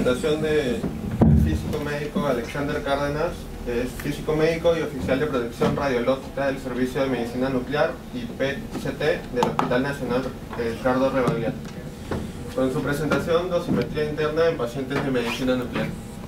presentación del físico médico Alexander Cárdenas, que es físico médico y oficial de protección radiológica del Servicio de Medicina Nuclear y PET-CT del Hospital Nacional Ricardo Rebagliati, con su presentación Dosimetría interna en pacientes de medicina nuclear.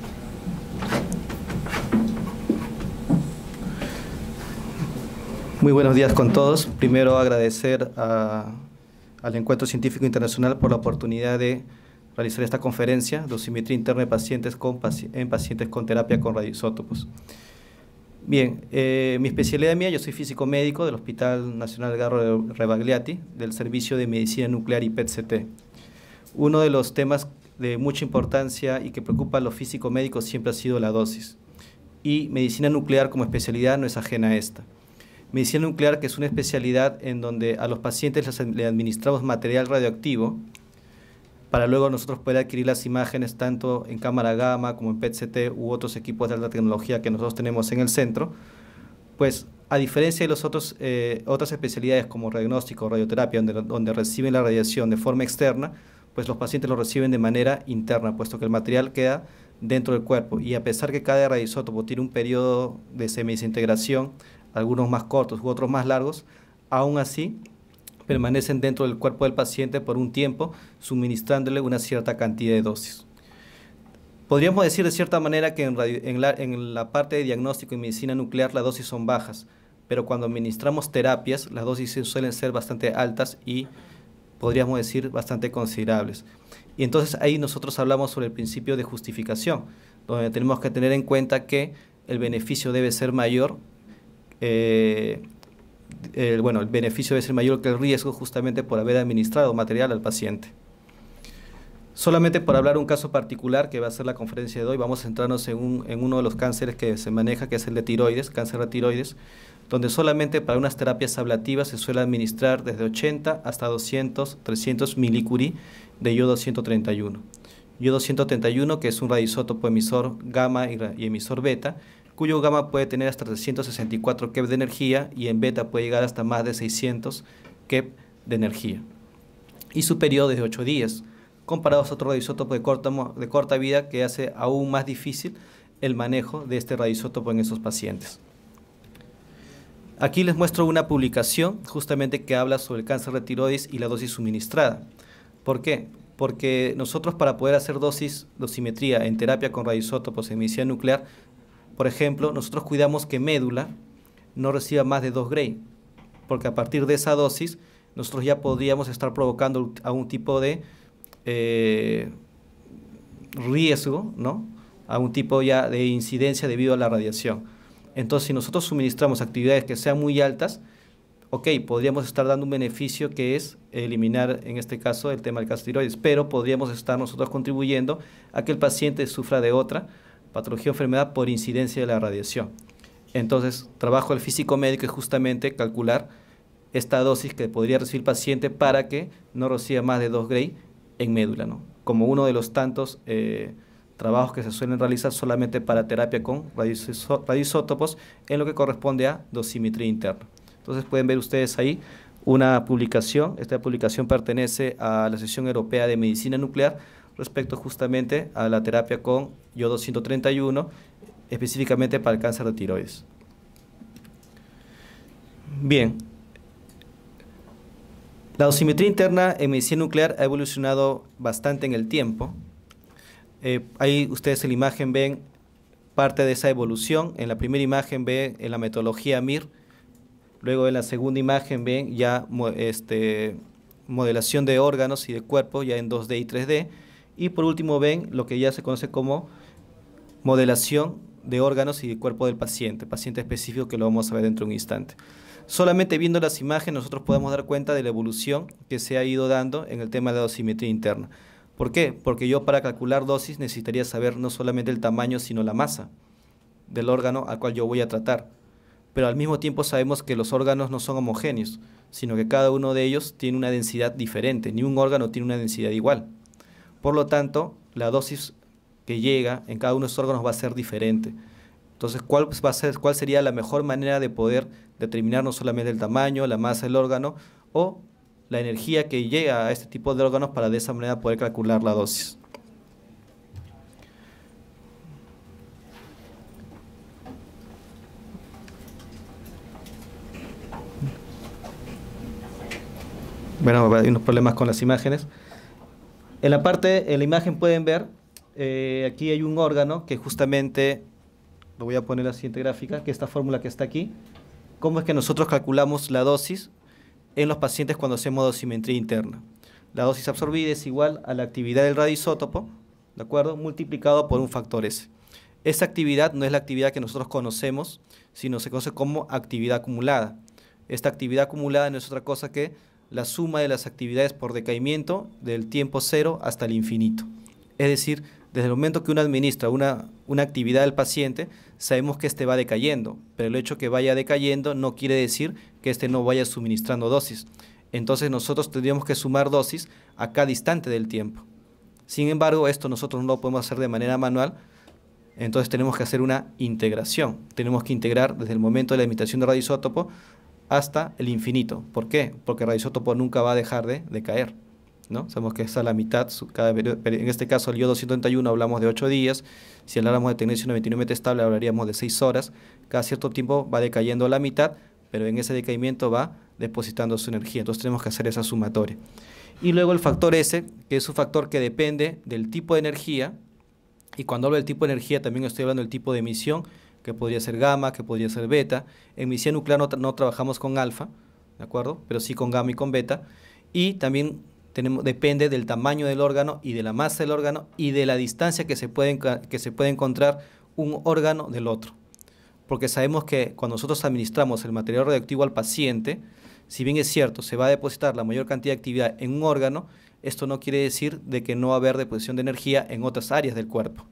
Muy buenos días con todos. Primero agradecer al Encuentro Científico Internacional por la oportunidad de realizar esta conferencia, Dosimetría interna en pacientes con terapia con radioisótopos. Bien, mi especialidad mía, yo soy físico médico del Hospital Nacional Ricardo Rebagliati, del Servicio de Medicina Nuclear y PET-CT. Uno de los temas de mucha importancia y que preocupa a los físicos médicos siempre ha sido la dosis. Y medicina nuclear como especialidad no es ajena a esta. Medicina nuclear, que es una especialidad en donde a los pacientes le administramos material radioactivo para luego nosotros poder adquirir las imágenes tanto en cámara gamma como en PET-CT u otros equipos de alta tecnología que nosotros tenemos en el centro. Pues a diferencia de los otras especialidades como radiodiagnóstico o radioterapia donde reciben la radiación de forma externa, pues los pacientes lo reciben de manera interna, puesto que el material queda dentro del cuerpo, y a pesar que cada radioisótopo tiene un periodo de semidesintegración, algunos más cortos u otros más largos, aún así permanecen dentro del cuerpo del paciente por un tiempo, suministrándole una cierta cantidad de dosis. Podríamos decir de cierta manera que en la parte de diagnóstico y medicina nuclear las dosis son bajas, pero cuando administramos terapias las dosis suelen ser bastante altas y podríamos decir bastante considerables. Y entonces ahí nosotros hablamos sobre el principio de justificación, donde tenemos que tener en cuenta que el beneficio debe ser mayor. El beneficio debe ser mayor que el riesgo, justamente por haber administrado material al paciente. Solamente por hablar un caso particular que va a ser la conferencia de hoy, vamos a centrarnos en uno de los cánceres que se maneja, que es el de tiroides, cáncer de tiroides, donde solamente para unas terapias ablativas se suele administrar desde 80 hasta 200, 300 milicurie de iodo-131. Iodo-131, que es un radioisótopo emisor gamma y emisor beta, cuyo gamma puede tener hasta 364 keV de energía y en beta puede llegar hasta más de 600 keV de energía. Y su periodo es de 8 días, comparados a otro radioisótopo de corta vida que hace aún más difícil el manejo de este radioisótopo en esos pacientes. Aquí les muestro una publicación justamente que habla sobre el cáncer de tiroides y la dosis suministrada. ¿Por qué? Porque nosotros, para poder hacer dosimetría en terapia con radioisótopos en medicina nuclear, por ejemplo, nosotros cuidamos que médula no reciba más de 2 Gray, porque a partir de esa dosis nosotros ya podríamos estar provocando algún tipo de riesgo, ¿no? Algún tipo ya de incidencia debido a la radiación. Entonces, si nosotros suministramos actividades que sean muy altas, podríamos estar dando un beneficio que es eliminar, en este caso, el tema del cáncer de tiroides, pero podríamos estar nosotros contribuyendo a que el paciente sufra de otra patología o enfermedad por incidencia de la radiación. Entonces, trabajo del físico médico es justamente calcular esta dosis que podría recibir el paciente para que no reciba más de 2 Gray en médula, ¿no? Como uno de los tantos trabajos que se suelen realizar solamente para terapia con radioisótopos en lo que corresponde a dosimetría interna. Entonces pueden ver ustedes ahí una publicación. Esta publicación pertenece a la Asociación Europea de Medicina Nuclear respecto justamente a la terapia con iodo-131, específicamente para el cáncer de tiroides. Bien, la dosimetría interna en medicina nuclear ha evolucionado bastante en el tiempo. Ahí ustedes en la imagen ven parte de esa evolución. En la primera imagen ven en la metodología MIR, luego en la segunda imagen ven ya modelación de órganos y de cuerpo ya en 2D y 3D, y por último ven lo que ya se conoce como modelación de órganos y de cuerpo del paciente específico, que lo vamos a ver dentro de un instante. Solamente viendo las imágenes nosotros podemos dar cuenta de la evolución que se ha ido dando en el tema de la dosimetría interna. ¿Por qué? Porque yo, para calcular dosis, necesitaría saber no solamente el tamaño, sino la masa del órgano al cual yo voy a tratar. Pero al mismo tiempo sabemos que los órganos no son homogéneos, sino que cada uno de ellos tiene una densidad diferente, ni un órgano tiene una densidad igual. Por lo tanto, la dosis que llega en cada uno de estos órganos va a ser diferente. Entonces, ¿cuál sería la mejor manera de poder determinar no solamente el tamaño, la masa del órgano o la energía que llega a este tipo de órganos para de esa manera poder calcular la dosis? Bueno, hay unos problemas con las imágenes. En la imagen pueden ver, aquí hay un órgano que justamente, lo voy a poner en la siguiente gráfica, que esta fórmula que está aquí. ¿Cómo es que nosotros calculamos la dosis en los pacientes cuando hacemos dosimetría interna? La dosis absorbida es igual a la actividad del radioisótopo, ¿de acuerdo?, multiplicado por un factor S. Esa actividad no es la actividad que nosotros conocemos, sino se conoce como actividad acumulada. Esta actividad acumulada no es otra cosa que la suma de las actividades por decaimiento del tiempo cero hasta el infinito. Es decir, desde el momento que uno administra una actividad al paciente, sabemos que éste va decayendo, pero el hecho que vaya decayendo no quiere decir que éste no vaya suministrando dosis. Entonces nosotros tendríamos que sumar dosis a cada instante del tiempo. Sin embargo, esto nosotros no lo podemos hacer de manera manual, entonces tenemos que hacer una integración. Tenemos que integrar desde el momento de la administración de radioisótopo hasta el infinito. ¿Por qué? Porque el radioisótopo nunca va a dejar de caer, ¿no? Sabemos que es a la mitad, en este caso el iodo 231 hablamos de 8 días, si habláramos de tecnecio 99 estable hablaríamos de 6 horas, cada cierto tiempo va decayendo a la mitad, pero en ese decaimiento va depositando su energía, entonces tenemos que hacer esa sumatoria. Y luego el factor S, que es un factor que depende del tipo de energía, y cuando hablo del tipo de energía también estoy hablando del tipo de emisión, que podría ser gamma, que podría ser beta. En medicina nuclear no trabajamos con alfa, ¿de acuerdo?, pero sí con gamma y con beta, y también depende del tamaño del órgano y de la masa del órgano y de la distancia que se puede encontrar un órgano del otro. Porque sabemos que cuando nosotros administramos el material radioactivo al paciente, si bien es cierto, se va a depositar la mayor cantidad de actividad en un órgano, esto no quiere decir de que no va a haber deposición de energía en otras áreas del cuerpo.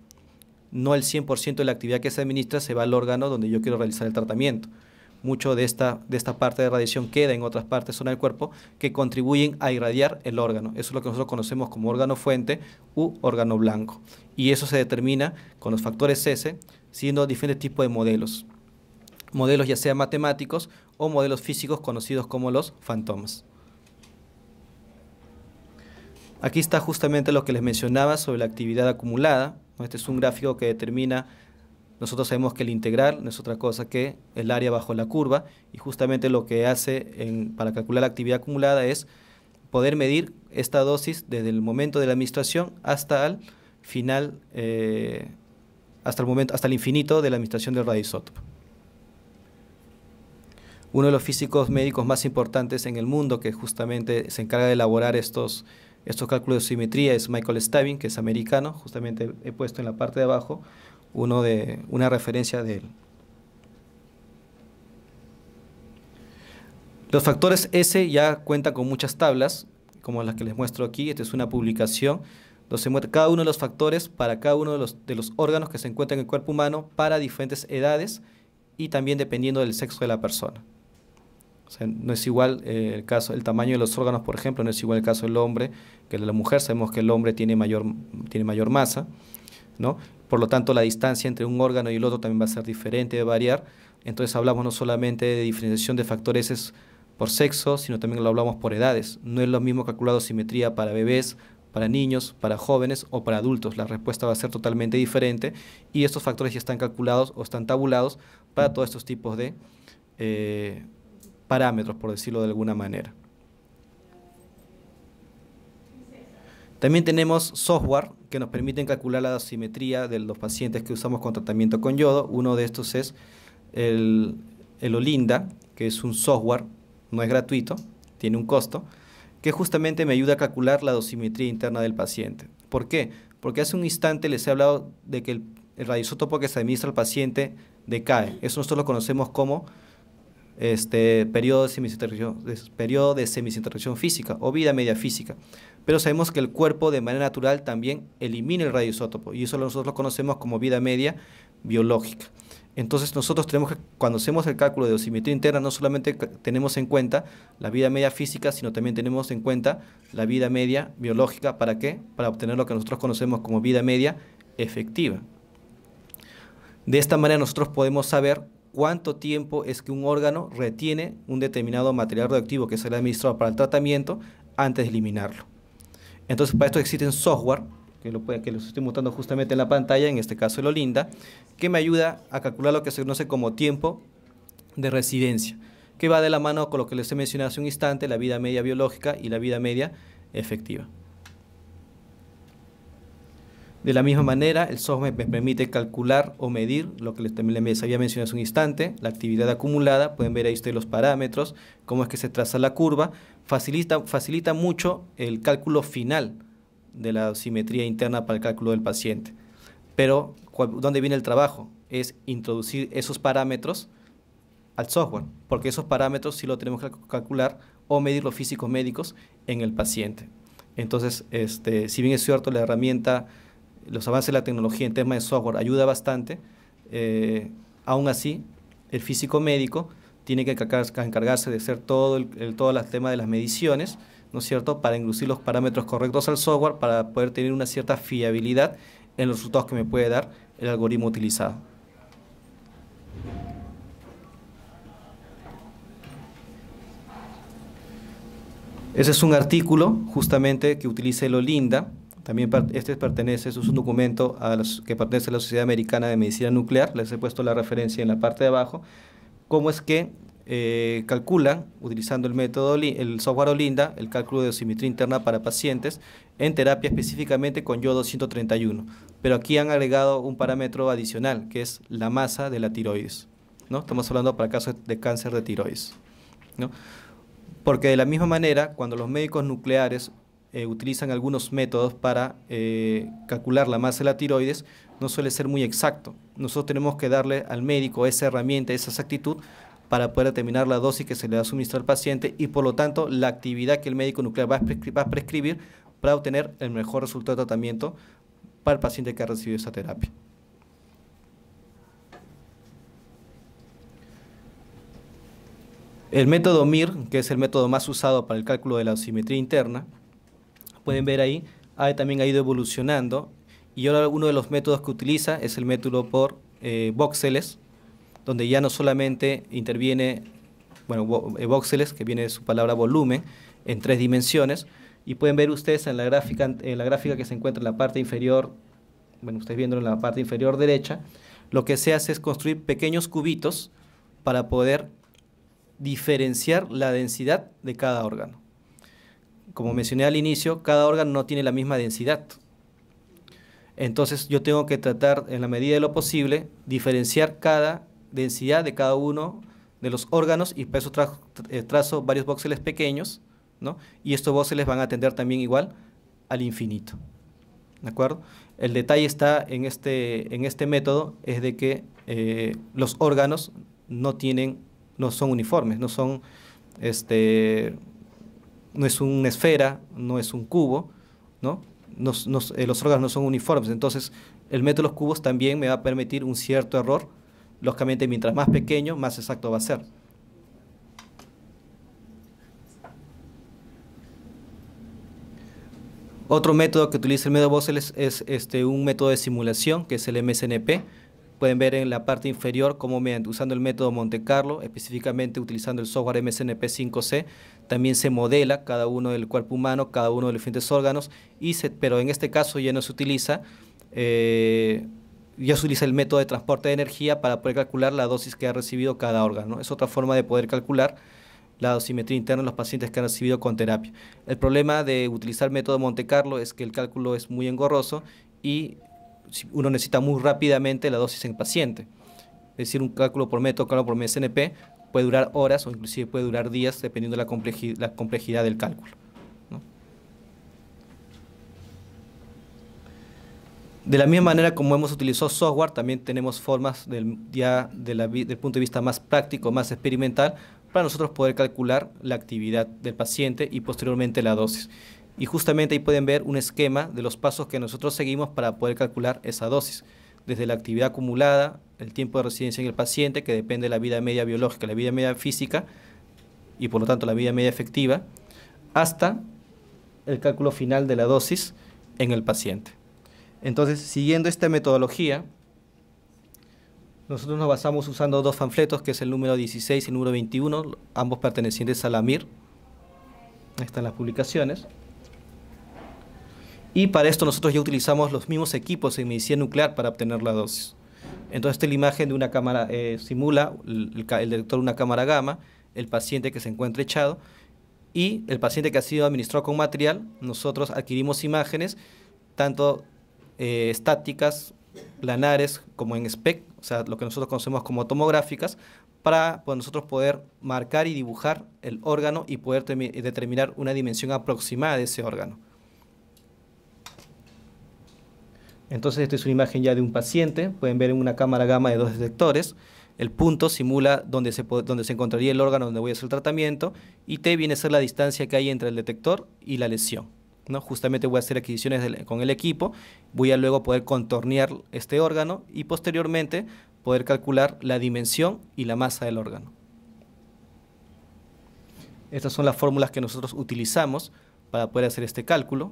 No el 100% de la actividad que se administra se va al órgano donde yo quiero realizar el tratamiento. Mucho de esta parte de radiación queda en otras partes zona del cuerpo que contribuyen a irradiar el órgano. Eso es lo que nosotros conocemos como órgano fuente u órgano blanco. Y eso se determina con los factores S, siendo diferentes tipos de modelos. Modelos ya sean matemáticos o modelos físicos conocidos como los fantomas. Aquí está justamente lo que les mencionaba sobre la actividad acumulada. Este es un gráfico que determina, nosotros sabemos que el integral no es otra cosa que el área bajo la curva, y justamente lo que hace para calcular la actividad acumulada es poder medir esta dosis desde el momento de la administración hasta el final, hasta el infinito de la administración del radioisótopo. Uno de los físicos médicos más importantes en el mundo que justamente se encarga de elaborar estos cálculos de simetría es Michael Stavin, que es americano. Justamente he puesto en la parte de abajo una referencia de él. Los factores S ya cuentan con muchas tablas, como las que les muestro aquí. Esta es una publicación donde se muestra cada uno de los factores para cada uno de los órganos que se encuentran en el cuerpo humano para diferentes edades y también dependiendo del sexo de la persona. O sea, no es igual el tamaño de los órganos, por ejemplo, no es igual el caso del hombre que el de la mujer. Sabemos que el hombre tiene mayor masa, ¿no? Por lo tanto, la distancia entre un órgano y el otro también va a ser diferente, va a variar. Entonces hablamos no solamente de diferenciación de factores por sexo, sino también lo hablamos por edades. No es lo mismo calcular dosimetría para bebés, para niños, para jóvenes o para adultos. La respuesta va a ser totalmente diferente y estos factores ya están calculados o están tabulados para todos estos tipos de parámetros, por decirlo de alguna manera. También tenemos software que nos permiten calcular la dosimetría de los pacientes que usamos con tratamiento con yodo. Uno de estos es el Olinda, que es un software, no es gratuito, tiene un costo, que justamente me ayuda a calcular la dosimetría interna del paciente. ¿Por qué? Porque hace un instante les he hablado de que el radioisótopo que se administra al paciente decae. Eso nosotros lo conocemos como periodo de semisinteracción física o vida media física. Pero sabemos que el cuerpo de manera natural también elimina el radioisótopo y eso nosotros lo conocemos como vida media biológica. Entonces nosotros tenemos que, cuando hacemos el cálculo de dosimetría interna, no solamente tenemos en cuenta la vida media física, sino también tenemos en cuenta la vida media biológica. ¿Para qué? Para obtener lo que nosotros conocemos como vida media efectiva. De esta manera nosotros podemos saber cuánto tiempo es que un órgano retiene un determinado material radioactivo que se le ha administrado para el tratamiento antes de eliminarlo. Entonces, para esto existen software, que los estoy mostrando justamente en la pantalla, en este caso el Olinda, que me ayuda a calcular lo que se conoce como tiempo de residencia. que va de la mano con lo que les he mencionado hace un instante, la vida media biológica y la vida media efectiva. De la misma manera, el software me permite calcular o medir lo que les había mencionado hace un instante, la actividad acumulada. Pueden ver ahí ustedes los parámetros, cómo es que se traza la curva. Facilita mucho el cálculo final de la dosimetría interna para el cálculo del paciente. Pero, ¿dónde viene el trabajo? Es introducir esos parámetros al software, porque esos parámetros sí lo tenemos que calcular o medir los físicos médicos en el paciente. Entonces, si bien es cierto, la herramienta, los avances de la tecnología en temas de software ayuda bastante, aún así, el físico médico tiene que encargarse de hacer todo el tema de las mediciones, ¿no es cierto?, para inducir los parámetros correctos al software para poder tener una cierta fiabilidad en los resultados que me puede dar el algoritmo utilizado. Ese es un artículo justamente que utiliza el Olinda. También es un documento que pertenece a la Sociedad Americana de Medicina Nuclear. Les he puesto la referencia en la parte de abajo. Cómo es que calculan, utilizando el software Olinda, el cálculo de dosimetría interna para pacientes en terapia específicamente con yodo 131. Pero aquí han agregado un parámetro adicional, que es la masa de la tiroides, ¿no? Estamos hablando para casos de cáncer de tiroides, ¿no? Porque de la misma manera, cuando los médicos nucleares utilizan algunos métodos para calcular la masa de la tiroides, no suele ser muy exacto. Nosotros tenemos que darle al médico esa herramienta, esa exactitud, para poder determinar la dosis que se le va a suministrar al paciente y, por lo tanto, la actividad que el médico nuclear va a prescribir para obtener el mejor resultado de tratamiento para el paciente que ha recibido esa terapia. El método MIR, que es el método más usado para el cálculo de la dosimetría interna, pueden ver ahí, también ha ido evolucionando, y ahora uno de los métodos que utiliza es el método por voxeles, donde ya no solamente interviene, voxeles, que viene de su palabra volumen, en 3 dimensiones, y pueden ver ustedes en la gráfica que se encuentra en la parte inferior, ustedes viéndolo en la parte inferior derecha, lo que se hace es construir pequeños cubitos para poder diferenciar la densidad de cada órgano. Como mencioné al inicio, cada órgano no tiene la misma densidad. Entonces yo tengo que tratar, en la medida de lo posible, diferenciar cada densidad de cada uno de los órganos, y por eso trazo varios voxeles pequeños, ¿no? Y estos voxeles van a tender también igual al infinito, ¿de acuerdo? El detalle está en este método, es de que los órganos no son uniformes, no es una esfera, no es un cubo, ¿no? Los órganos no son uniformes. Entonces el método de los cubos también me va a permitir un cierto error. Lógicamente, mientras más pequeño, más exacto va a ser. Otro método que utiliza el método voxeles es un método de simulación, que es el MSNP. Pueden ver en la parte inferior cómo, usando el método Monte Carlo, específicamente utilizando el software MSNP 5C, también se modela cada uno del cuerpo humano, cada uno de los diferentes órganos, pero en este caso ya no se utiliza, el método de transporte de energía para poder calcular la dosis que ha recibido cada órgano, ¿no? Es otra forma de poder calcular la dosimetría interna en los pacientes que han recibido con terapia. El problema de utilizar el método Monte Carlo es que el cálculo es muy engorroso y uno necesita muy rápidamente la dosis en paciente. Es decir, un cálculo por método, cálculo por MSNP, puede durar horas o inclusive puede durar días dependiendo de la complejidad del cálculo, ¿no? De la misma manera como hemos utilizado software, también tenemos formas del punto de vista más práctico, más experimental, para nosotros poder calcular la actividad del paciente y posteriormente la dosis. Y justamente ahí pueden ver un esquema de los pasos que nosotros seguimos para poder calcular esa dosis, desde la actividad acumulada, el tiempo de residencia en el paciente, que depende de la vida media biológica, la vida media física, y por lo tanto la vida media efectiva, hasta el cálculo final de la dosis en el paciente. Entonces, siguiendo esta metodología, nosotros nos basamos usando 2 panfletos, que es el número 16 y el número 21, ambos pertenecientes a la MIR. Ahí están las publicaciones. Y para esto nosotros ya utilizamos los mismos equipos en medicina nuclear para obtener la dosis. Entonces, esta es la imagen de una cámara, simula el detector de una cámara gamma. el paciente que se encuentra echado, y el paciente que ha sido administrado con material, nosotros adquirimos imágenes, tanto estáticas, planares, como en SPECT, o sea, lo que nosotros conocemos como tomográficas, para nosotros poder marcar y dibujar el órgano y poder determinar una dimensión aproximada de ese órgano. Entonces, esta es una imagen ya de un paciente. Pueden ver en una cámara gamma de 2 detectores. El punto simula donde se encontraría el órgano donde voy a hacer el tratamiento, y T viene a ser la distancia que hay entre el detector y la lesión, ¿no? Justamente voy a hacer adquisiciones con el equipo, voy a luego poder contornear este órgano y posteriormente poder calcular la dimensión y la masa del órgano. Estas son las fórmulas que nosotros utilizamos para poder hacer este cálculo.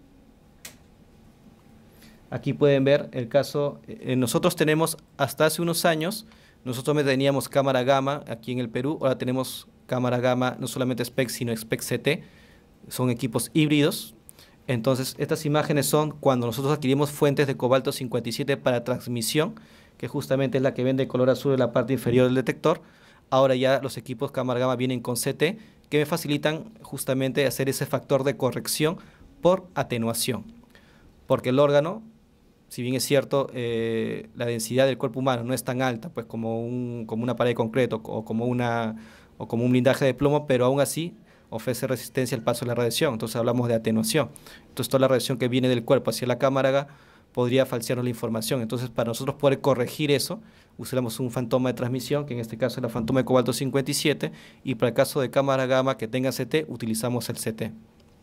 Aquí pueden ver el caso, nosotros tenemos hasta hace unos años, nosotros teníamos cámara gamma aquí en el Perú, ahora tenemos cámara gamma no solamente SPECT sino SPECT CT, son equipos híbridos. Entonces estas imágenes son cuando nosotros adquirimos fuentes de cobalto 57 para transmisión, que justamente es la que ven de color azul en la parte inferior del detector. Ahora ya los equipos cámara gamma vienen con CT, que me facilitan justamente hacer ese factor de corrección por atenuación, porque el órgano, si bien es cierto, la densidad del cuerpo humano no es tan alta pues como una pared de concreto o como un blindaje de plomo, pero aún así ofrece resistencia al paso de la radiación. Entonces hablamos de atenuación. Entonces toda la radiación que viene del cuerpo hacia la cámara podría falsearnos la información. Entonces, para nosotros poder corregir eso, usamos un fantoma de transmisión, que en este caso es la fantoma de cobalto 57, y para el caso de cámara gamma que tenga CT, utilizamos el CT.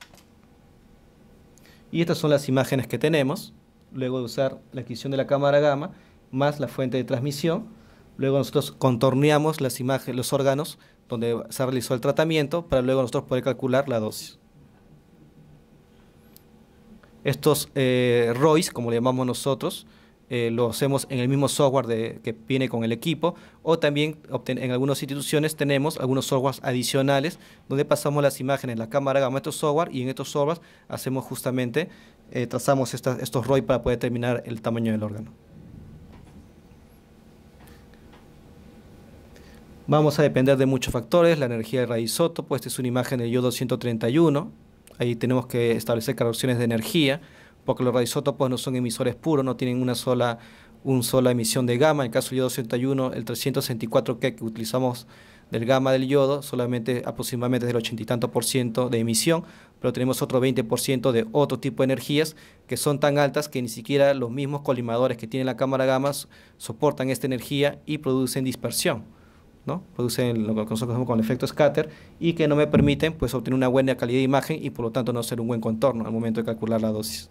Y estas son las imágenes que tenemos, luego de usar la adquisición de la cámara gamma, más la fuente de transmisión. Luego nosotros contorneamos las imágenes, los órganos donde se realizó el tratamiento, para luego nosotros poder calcular la dosis. Estos ROIs, como le llamamos nosotros, lo hacemos en el mismo software que viene con el equipo, o también en algunas instituciones tenemos algunos softwares adicionales donde pasamos las imágenes en la cámara gamma a estos software, y en estos softwares hacemos justamente, trazamos estos ROI para poder determinar el tamaño del órgano. Vamos a depender de muchos factores, la energía del radioisótopo. Esta es una imagen del yodo 131. Ahí tenemos que establecer correcciones de energía, porque los radioisótopos no son emisores puros, no tienen una sola emisión de gamma. En el caso del yodo 161, el 364 que utilizamos del gamma del yodo, solamente aproximadamente es del 80 y tanto % de emisión, pero tenemos otro 20% de otro tipo de energías que son tan altas que ni siquiera los mismos colimadores que tiene la cámara gamma soportan esta energía y producen dispersión, ¿no? Producen lo que nosotros conocemos como el efecto scatter, y que no me permiten pues obtener una buena calidad de imagen y por lo tanto no hacer un buen contorno al momento de calcular la dosis.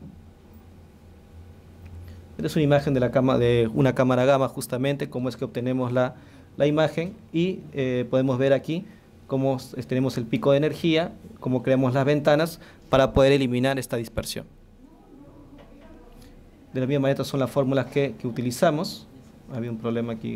Esta es una imagen de una cámara gamma, justamente cómo es que obtenemos la imagen, y podemos ver aquí cómo tenemos el pico de energía, cómo creamos las ventanas para poder eliminar esta dispersión. De la misma manera, estas son las fórmulas que utilizamos. Había un problema aquí.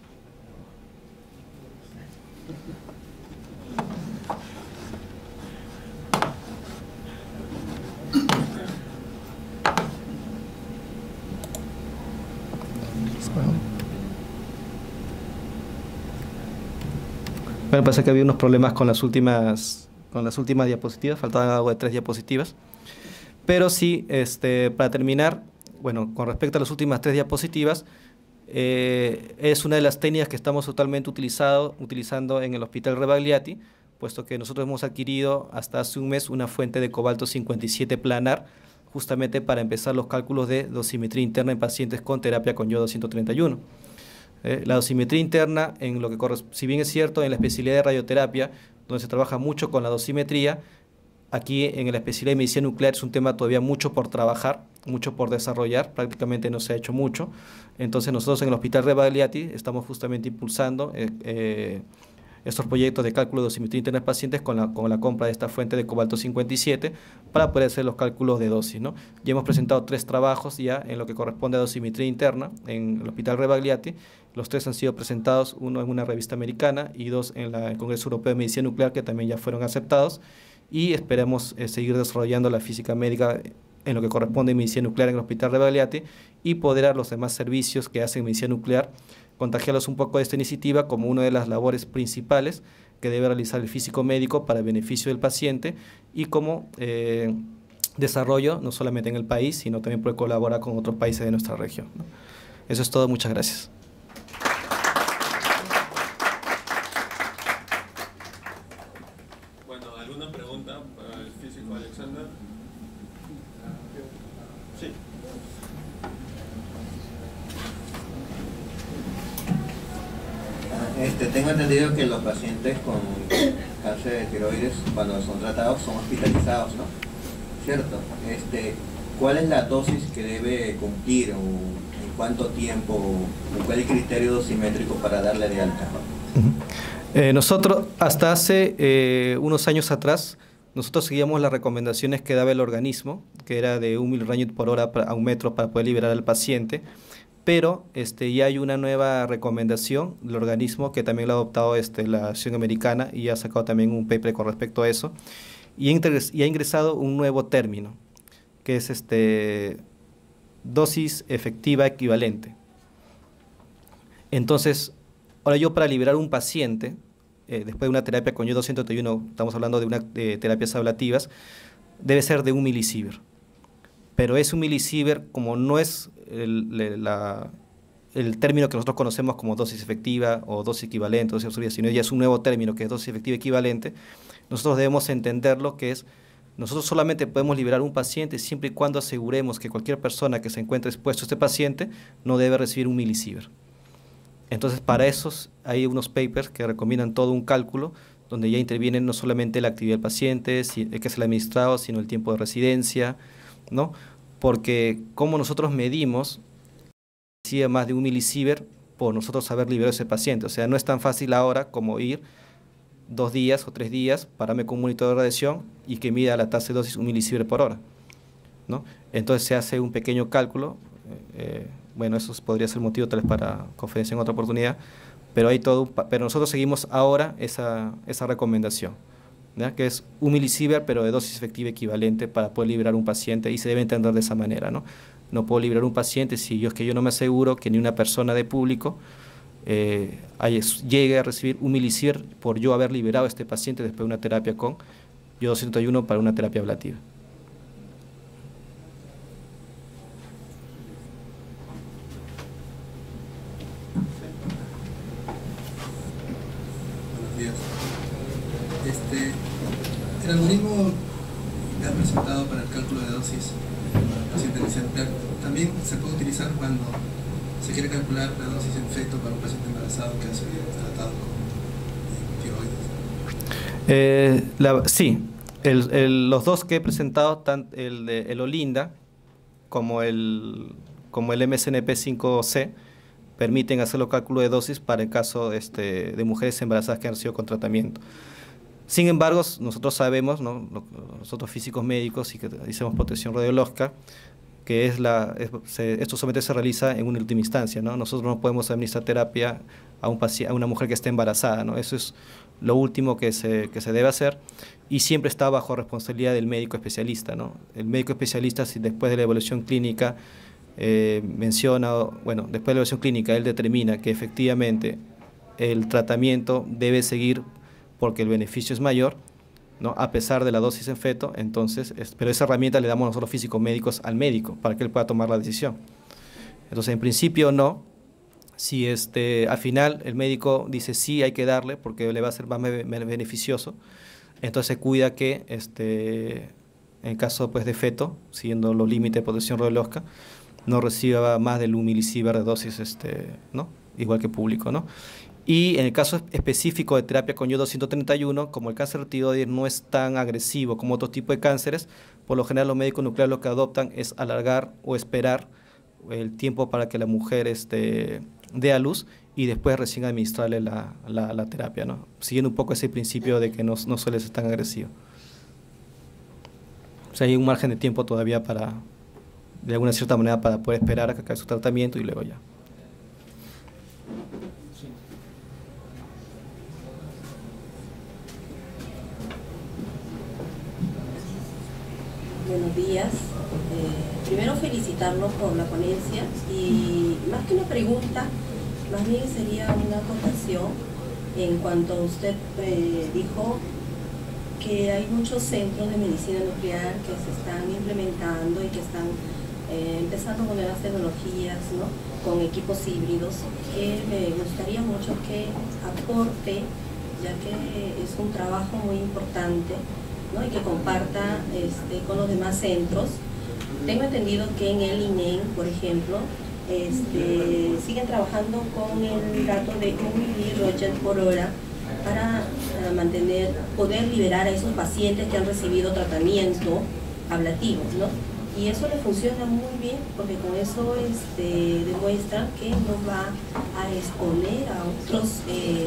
Bueno, pasa que había unos problemas con las últimas diapositivas, faltaban algo de 3 diapositivas. Pero sí, para terminar, bueno, con respecto a las últimas 3 diapositivas, es una de las técnicas que estamos totalmente utilizando en el Hospital Rebagliati, puesto que nosotros hemos adquirido hasta hace un mes una fuente de cobalto 57 planar, justamente para empezar los cálculos de dosimetría interna en pacientes con terapia con yodo 131. La dosimetría interna, si bien es cierto en la especialidad de radioterapia, donde se trabaja mucho con la dosimetría, aquí en la especialidad de medicina nuclear es un tema todavía mucho por trabajar, mucho por desarrollar, prácticamente no se ha hecho mucho. Entonces nosotros en el Hospital Rebagliati estamos justamente impulsando estos proyectos de cálculo de dosimetría interna en pacientes con la compra de esta fuente de cobalto 57 para poder hacer los cálculos de dosis, ¿no? Ya hemos presentado 3 trabajos ya en lo que corresponde a dosimetría interna en el Hospital Rebagliati. Los 3 han sido presentados, uno en una revista americana y 2 en el Congreso Europeo de Medicina Nuclear, que también ya fueron aceptados, y esperamos seguir desarrollando la física médica en lo que corresponde a medicina nuclear en el Hospital Rebagliati y poder a los demás servicios que hacen medicina nuclear, contagiarlos un poco de esta iniciativa como una de las labores principales que debe realizar el físico médico para el beneficio del paciente y como desarrollo no solamente en el país, sino también puede colaborar con otros países de nuestra región, ¿no? Eso es todo, muchas gracias. Bueno, ¿alguna pregunta para el físico Alexander? Sí. Tengo entendido que los pacientes con cáncer de tiroides, cuando son tratados, son hospitalizados, ¿no? ¿Cierto? ¿Cuál es la dosis que debe cumplir o en cuánto tiempo, o cuál es el criterio dosimétrico para darle de alta? Nosotros, hasta hace unos años atrás, nosotros seguíamos las recomendaciones que daba el organismo, que era de 1 mg por hora a 1 metro para poder liberar al paciente, pero ya hay una nueva recomendación del organismo que también lo ha adoptado la Acción Americana y ha sacado también un paper con respecto a eso, y ha ingresado un nuevo término, que es dosis efectiva equivalente. Entonces, ahora yo para liberar un paciente, después de una terapia con iodo 131, estamos hablando de terapias ablativas, debe ser de 1 milisievert. Pero es 1 milisievert, como no es el término que nosotros conocemos como dosis efectiva o dosis equivalente, dosis absorbida, sino ya es un nuevo término que es dosis efectiva equivalente. Nosotros debemos entenderlo que es, nosotros solamente podemos liberar un paciente siempre y cuando aseguremos que cualquier persona que se encuentre expuesto a este paciente no debe recibir 1 milisievert. Entonces, para eso hay unos papers que recomiendan todo un cálculo donde ya intervienen no solamente la actividad del paciente, que es el administrado, sino el tiempo de residencia, ¿no? Porque como nosotros medimos si más de 1 milisievert por nosotros haber liberado a ese paciente. O sea, no es tan fácil ahora como ir 2 días o 3 días, pararme con un monitor de radiación y que mida la tasa de dosis 1 milisievert por hora, ¿no? Entonces se hace un pequeño cálculo. Bueno, eso podría ser motivo tal vez para conferencia en otra oportunidad, pero hay todo, pero nosotros seguimos ahora esa recomendación, ¿ya? Que es 1 milisievert, pero de dosis efectiva equivalente para poder liberar un paciente, y se debe entender de esa manera, ¿no? No puedo liberar un paciente si yo no me aseguro que ni una persona de público llegue a recibir 1 milisievert por yo haber liberado a este paciente después de una terapia con iodo 131 para una terapia ablativa. El algoritmo que ha presentado para el cálculo de dosis para el paciente inicial también se puede utilizar cuando se quiere calcular la dosis en feto para un paciente embarazado que ha sido tratado con tiroides. Sí, los dos que he presentado, tanto el Olinda como el MSNP5C, permiten hacer los cálculos de dosis para el caso de mujeres embarazadas que han recibido con tratamiento. Sin embargo, nosotros sabemos, ¿no?, nosotros físicos médicos y que hacemos protección radiológica, que esto solamente se realiza en una última instancia, ¿no? Nosotros no podemos administrar terapia a una mujer que esté embarazada, ¿no? Eso es lo último que se debe hacer, y siempre está bajo responsabilidad del médico especialista, ¿no? El médico especialista, si después de la evaluación clínica después de la evaluación clínica él determina que efectivamente el tratamiento debe seguir porque el beneficio es mayor, ¿no?, a pesar de la dosis en feto, entonces, pero esa herramienta le damos nosotros físicos médicos al médico para que él pueda tomar la decisión. Entonces, en principio no. Si al final el médico dice sí, hay que darle porque le va a ser más beneficioso, entonces se cuida que en caso pues de feto, siguiendo los límites de protección radiológica, no reciba más del 1 milisievert de dosis, ¿no?, igual que público, ¿no? Y en el caso específico de terapia con iodo 131, como el cáncer de tiroides no es tan agresivo como otro tipo de cánceres, por lo general los médicos nucleares lo que adoptan es alargar o esperar el tiempo para que la mujer dé a luz y después recién administrarle la terapia, ¿no?, siguiendo un poco ese principio de que no suele ser tan agresivo. O sea, hay un margen de tiempo todavía de alguna cierta manera, para poder esperar a que acabe su tratamiento y luego ya. Buenos días. primero felicitarlo por la ponencia y más que una pregunta, más bien sería una acotación en cuanto usted dijo que hay muchos centros de medicina nuclear que se están implementando y que están empezando con nuevas tecnologías, ¿no? Con equipos híbridos, que me gustaría mucho que aporte, ya que es un trabajo muy importante, ¿no? Y que comparta con los demás centros. Tengo entendido que en el INEM, por ejemplo, siguen trabajando con el dato de 1 mRNA por hora para poder liberar a esos pacientes que han recibido tratamiento ablativo, ¿no? Y eso le funciona muy bien, porque con eso demuestra que no va a exponer a otras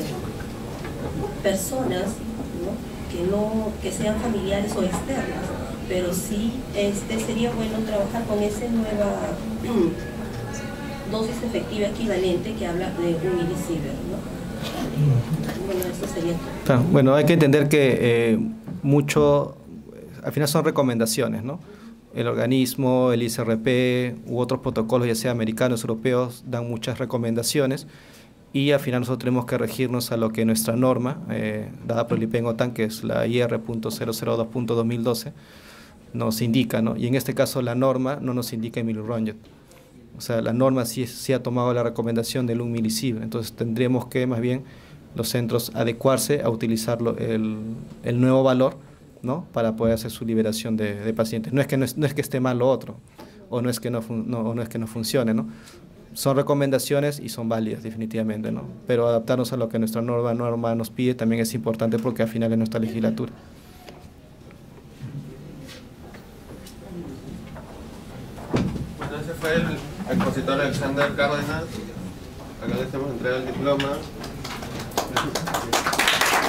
personas, ¿no? Que sean familiares o externas, pero sí sería bueno trabajar con esa nueva dosis efectiva equivalente que habla de 1 milisievert, ¿no? Bueno, eso sería todo. Bueno, hay que entender que al final son recomendaciones, ¿no? El organismo, el ICRP u otros protocolos, ya sea americanos, europeos, dan muchas recomendaciones y al final nosotros tenemos que regirnos a lo que nuestra norma, dada por el IPEN-OTAN, que es la IR.002.2012, nos indica, ¿no? Y en este caso la norma no nos indica en mRNA. O sea, la norma sí ha tomado la recomendación del 1 milisievert, entonces tendríamos que más bien los centros adecuarse a utilizar el nuevo valor, ¿no? Para poder hacer su liberación de pacientes. No es que esté mal lo otro, o no es que no funcione, ¿no? Son recomendaciones y son válidas definitivamente, ¿no? Pero adaptarnos a lo que nuestra norma nos pide también es importante, porque al final es nuestra legislatura. Bueno, ese fue el expositor Alexander Cárdenas. Acá le estamos entregando el diploma.